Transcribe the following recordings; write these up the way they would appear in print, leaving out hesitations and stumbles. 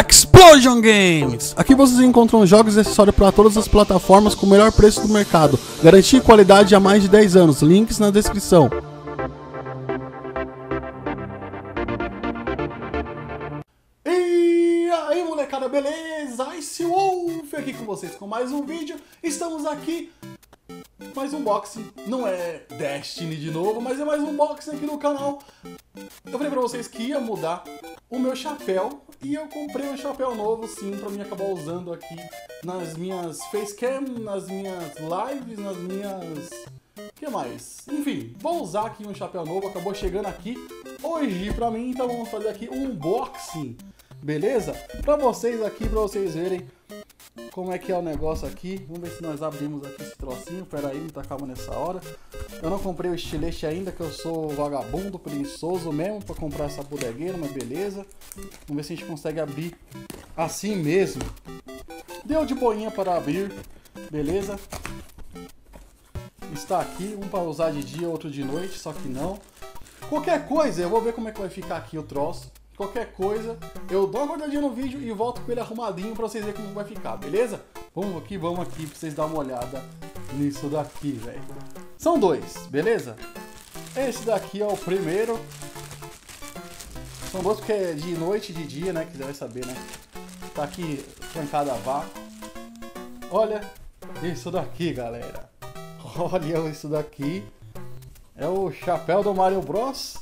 Explosion Games! Aqui vocês encontram jogos e acessórios para todas as plataformas com o melhor preço do mercado. Garantia e qualidade há mais de 10 anos. Links na descrição. E aí, molecada, beleza? Ice Wolf aqui com vocês com mais um vídeo. Estamos aqui, mais um unboxing. Não é Destiny de novo, mas é mais um unboxing aqui no canal. Eu falei pra vocês que ia mudar o meu chapéu e eu comprei um chapéu novo, sim, pra mim acabar usando aqui nas minhas facecam, nas minhas lives, nas minhas... o que mais? Enfim, vou usar aqui um chapéu novo, acabou chegando aqui hoje pra mim, então vamos fazer aqui um unboxing, beleza? Pra vocês aqui, pra vocês verem como é que é o negócio aqui. Vamos ver se nós abrimos aqui esse trocinho. Pera aí, não tá calma nessa hora. Eu não comprei o estilete ainda, que eu sou vagabundo, preguiçoso mesmo pra comprar essa bodegueira, mas beleza. Vamos ver se a gente consegue abrir assim mesmo. Deu de boinha para abrir, beleza? Está aqui, um para usar de dia, outro de noite, só que não. Qualquer coisa, eu vou ver como é que vai ficar aqui o troço. Qualquer coisa, eu dou uma guardadinha no vídeo e volto com ele arrumadinho pra vocês verem como vai ficar, beleza? Vamos aqui pra vocês darem uma olhada nisso daqui, velho. São dois, beleza? Esse daqui é o primeiro. São dois porque é de noite e de dia, né? Que você vai saber, né? Tá aqui trancado a vácuo. Olha isso daqui, galera. Olha isso daqui. É o chapéu do Mario Bros.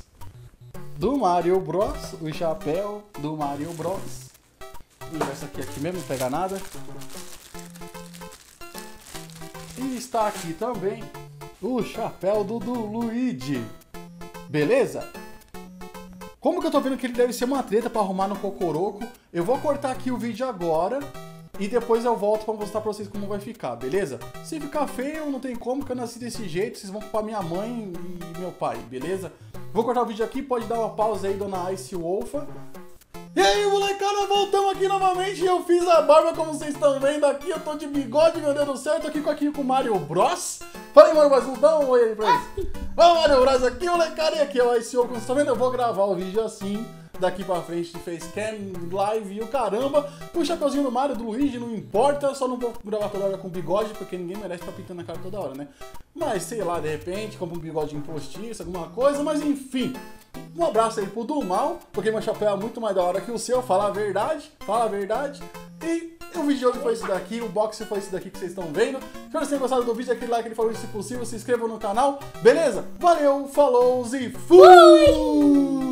O chapéu do Mario Bros. Vou levar essa aqui mesmo, não pega nada. E está aqui também o chapéu do Luigi. Beleza? Como que eu tô vendo que ele deve ser uma treta para arrumar no Cocoroco, eu vou cortar aqui o vídeo agora e depois eu volto para mostrar para vocês como vai ficar, beleza? Se ficar feio, não tem como, que eu nasci desse jeito, vocês vão culpar minha mãe e meu pai, beleza? Vou cortar o vídeo aqui, pode dar uma pausa aí, dona Ice Wolf. E aí, molecada, voltamos aqui novamente. Eu fiz a barba, como vocês estão vendo aqui. Eu tô de bigode, meu Deus do céu. Eu tô aqui com o Mario Bros. Fala aí, Mario Bros, dá um oi aí pra eles. Vamos, Mario Bros aqui, molecada. E aqui é o Ice Wolf, como vocês estão vendo. Eu vou gravar o vídeo assim, daqui pra frente, de facecam, live e o caramba. O chapeuzinho do Mario, do Luigi, não importa. Eu só não vou gravar toda hora com bigode, porque ninguém merece estar pintando a cara toda hora, né? Mas, sei lá, de repente, compra um bigodinho postiço, alguma coisa. Mas, enfim, um abraço aí pro do mal, porque meu chapéu é muito mais da hora que o seu. Fala a verdade. E o vídeo de hoje foi esse daqui, o box foi esse daqui que vocês estão vendo. Se vocês tenham gostado do vídeo, aquele like, aquele favorito se possível, se inscrevam no canal. Beleza? Valeu, falou e fui!